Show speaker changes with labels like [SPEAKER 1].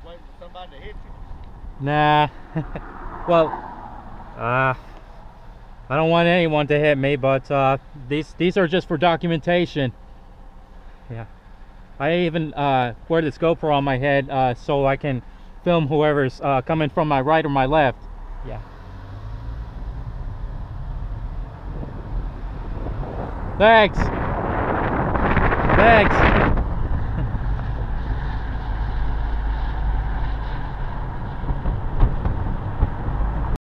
[SPEAKER 1] waiting for somebody to hit you?
[SPEAKER 2] Nah. Well, I don't want anyone to hit me, but these are just for documentation. Yeah. I even wear this GoPro on my head so I can film whoever's coming from my right or my left. Yeah. Thanks. Thanks.